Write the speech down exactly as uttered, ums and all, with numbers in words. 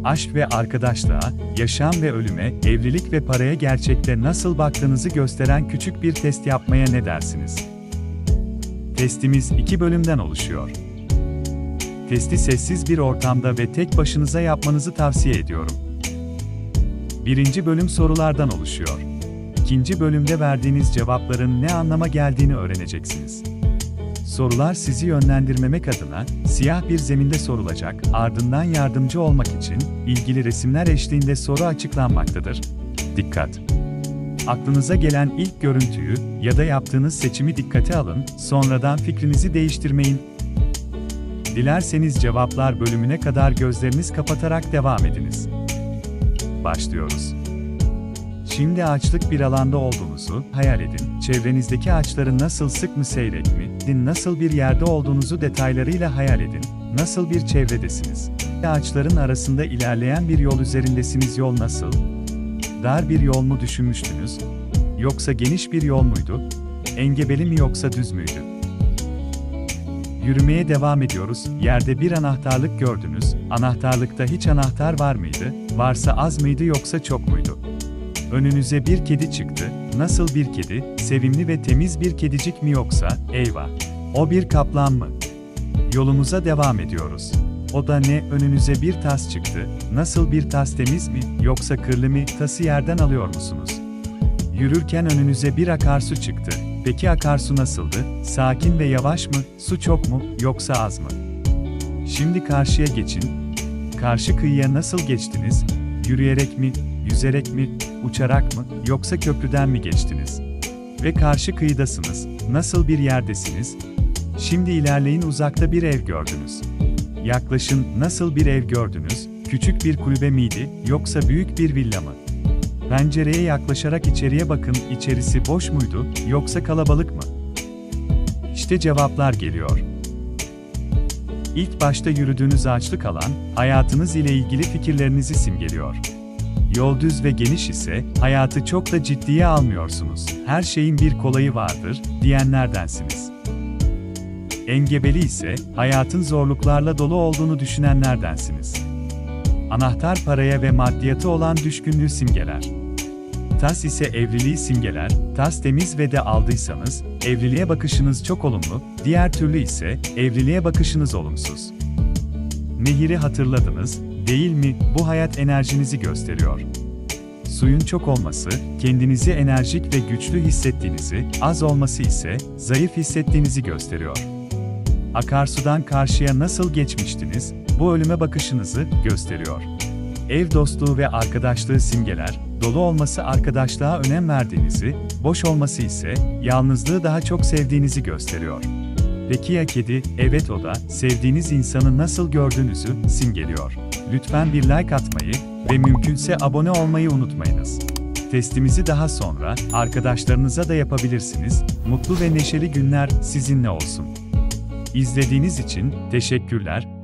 aşk ve arkadaşlığa, yaşam ve ölüme, evlilik ve paraya gerçekte nasıl baktığınızı gösteren küçük bir test yapmaya ne dersiniz? Testimiz iki bölümden oluşuyor. Testi sessiz bir ortamda ve tek başınıza yapmanızı tavsiye ediyorum. Birinci bölüm sorulardan oluşuyor. İkinci bölümde verdiğiniz cevapların ne anlama geldiğini öğreneceksiniz. Sorular sizi yönlendirmemek adına siyah bir zeminde sorulacak, ardından yardımcı olmak için ilgili resimler eşliğinde soru açıklanmaktadır. Dikkat! Aklınıza gelen ilk görüntüyü ya da yaptığınız seçimi dikkate alın, sonradan fikrinizi değiştirmeyin. Dilerseniz cevaplar bölümüne kadar gözleriniz kapatarak devam ediniz. Başlıyoruz. Şimdi ağaçlık bir alanda olduğunuzu hayal edin. Çevrenizdeki ağaçların nasıl, sık mı, seyrek mi, nasıl bir yerde olduğunuzu detaylarıyla hayal edin. Nasıl bir çevredesiniz? Ağaçların arasında ilerleyen bir yol üzerindesiniz. Yol nasıl? Dar bir yol mu düşünmüştünüz? Yoksa geniş bir yol muydu? Engebeli mi yoksa düz müydü? Yürümeye devam ediyoruz. Yerde bir anahtarlık gördünüz. Anahtarlıkta hiç anahtar var mıydı? Varsa az mıydı yoksa çok muydu? Önünüze bir kedi çıktı. Nasıl bir kedi? Sevimli ve temiz bir kedicik mi yoksa, eyvah, o bir kaplan mı? Yolumuza devam ediyoruz. O da ne? Önünüze bir tas çıktı. Nasıl bir tas, temiz mi yoksa kirli mi? Tası yerden alıyor musunuz? Yürürken önünüze bir akarsu çıktı. Peki akarsu nasıldı? Sakin ve yavaş mı? Su çok mu yoksa az mı? Şimdi karşıya geçin. Karşı kıyıya nasıl geçtiniz? Yürüyerek mi, yüzerek mi, uçarak mı yoksa köprüden mi geçtiniz? Ve karşı kıyıdasınız. Nasıl bir yerdesiniz? Şimdi ilerleyin, uzakta bir ev gördünüz. Yaklaşın, nasıl bir ev gördünüz? Küçük bir kulübe miydi yoksa büyük bir villa mı? Pencereye yaklaşarak içeriye bakın, içerisi boş muydu yoksa kalabalık mı? İşte cevaplar geliyor. İlk başta yürüdüğünüz ağaçlık alan, hayatınız ile ilgili fikirlerinizi simgeliyor. Yol düz ve geniş ise, hayatı çok da ciddiye almıyorsunuz. Her şeyin bir kolayı vardır, diyenlerdensiniz. Engebeli ise, hayatın zorluklarla dolu olduğunu düşünenlerdensiniz. Anahtar paraya ve maddiyatı olan düşkünlüğü simgeler. Tas ise evliliği simgeler. Tas temiz ve de aldıysanız, evliliğe bakışınız çok olumlu, diğer türlü ise, evliliğe bakışınız olumsuz. Nehiri hatırladınız, değil mi? Bu hayat enerjinizi gösteriyor. Suyun çok olması, kendinizi enerjik ve güçlü hissettiğinizi, az olması ise, zayıf hissettiğinizi gösteriyor. Akarsudan karşıya nasıl geçmiştiniz? Bu ölüme bakışınızı gösteriyor. Ev dostluğu ve arkadaşlığı simgeler, dolu olması arkadaşlığa önem verdiğinizi, boş olması ise, yalnızlığı daha çok sevdiğinizi gösteriyor. Peki ya kedi? Evet, o da, sevdiğiniz insanı nasıl gördüğünüzü simgeliyor. Lütfen bir like atmayı ve mümkünse abone olmayı unutmayınız. Testimizi daha sonra arkadaşlarınıza da yapabilirsiniz. Mutlu ve neşeli günler sizinle olsun. İzlediğiniz için teşekkürler.